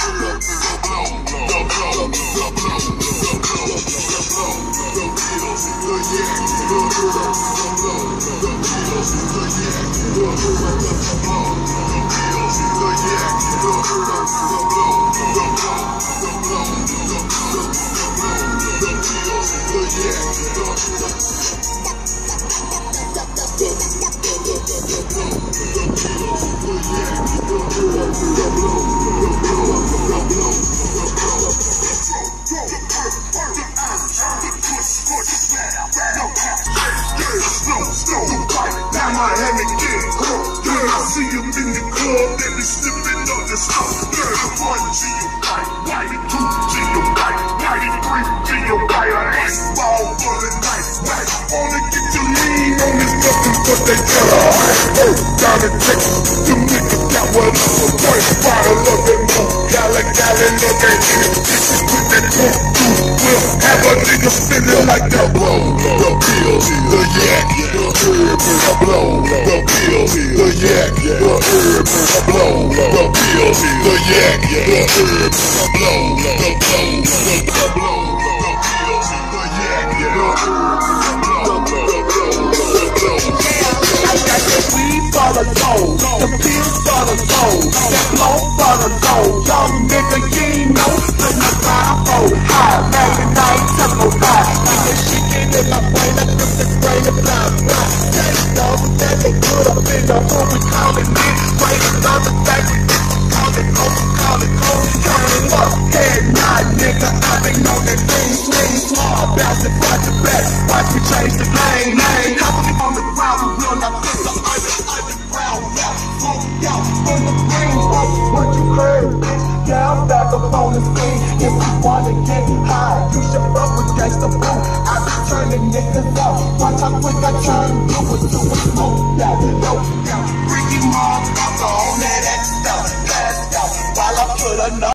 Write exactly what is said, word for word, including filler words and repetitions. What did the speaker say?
Now my hand again. When I see him in the club, they be sniffing up the stuff. One G your right, ninety two G your right, ninety-three G your right. An ass ball for the night. Wanna get you lean on this nothing but they got a high. Down in Texas, them niggas got what up for point. Fire love that more. Gala gala love that in it. Bitches with that pump through. We'll have a nigga feeling like that. Blow the pills, the yak, the herb, the blow, the pills, the yak, the herb, the blow, the pills, the yak, the herb, the blow, the blow, the blow, the pills, the yak, the herb, the blow, the blow, the blow. I got that weed for the soul, the pills for the soul, that blow for the soul. Young nigga, you ain't know, but my time oh high, every night tempo high. This shit get in my brain, I put the brain of blind blind. That dog, that they put up in the home, we call it me. Waiting on the back, we call it home, call it home. Turning up, head nod, nigga, I been on that thing, swing small, bounce it front to back. Watch me change the lane, lane. Hopping on the ground, we will not put the under, underground, yeah. Smoke out, in the green, what you heard, bitch? Yeah, I'm back up on the scene. If you wanna get high, you should fuck with gangsta boo. I be turning niggas up. Watch how quick I turn, do it to a smoke that.